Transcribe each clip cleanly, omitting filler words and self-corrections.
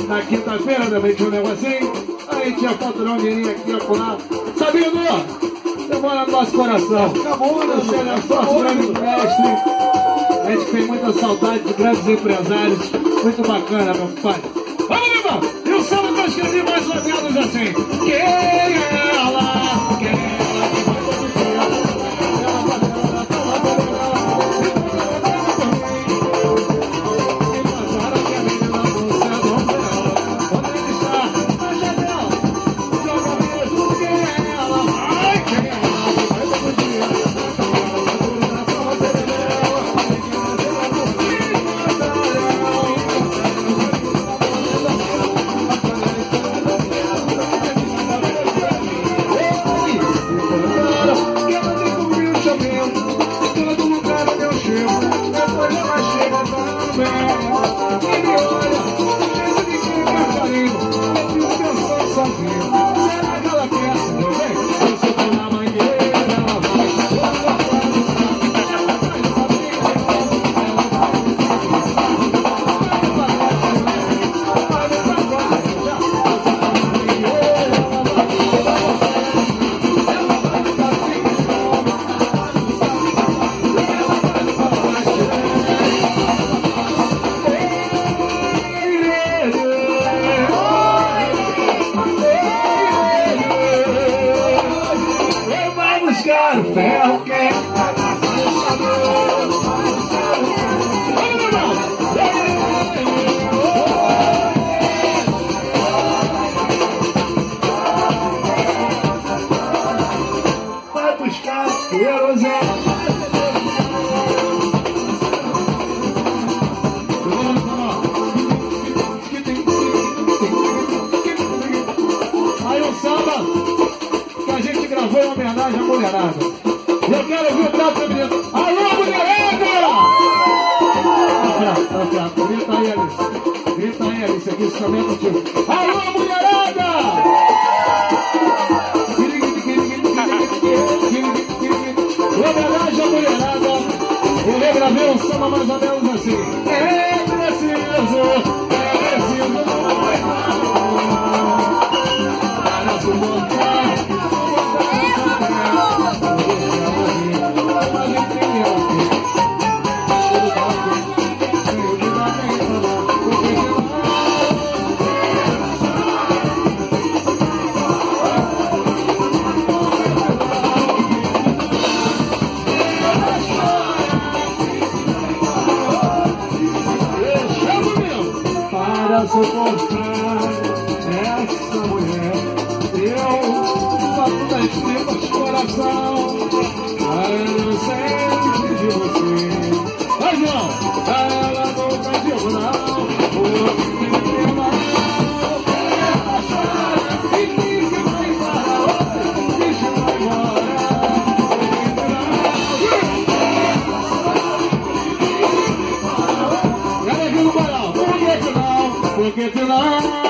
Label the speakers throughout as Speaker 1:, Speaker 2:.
Speaker 1: Na quinta-feira também tinha um negocinho. Aí tinha faturar um dinheirinho aqui, acolá. Sabino, você mora no nosso coração. Você é nosso grande mestre. A gente tem muita saudade de grandes empresários. Muito bacana, meu pai. Vamos, meu irmão! E o samba que eu escrevi mais ou menos assim. Quem é ela? Quem é ela?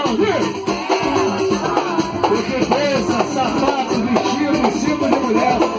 Speaker 2: Porque pensa, sapato, vestido, em cima de mulher.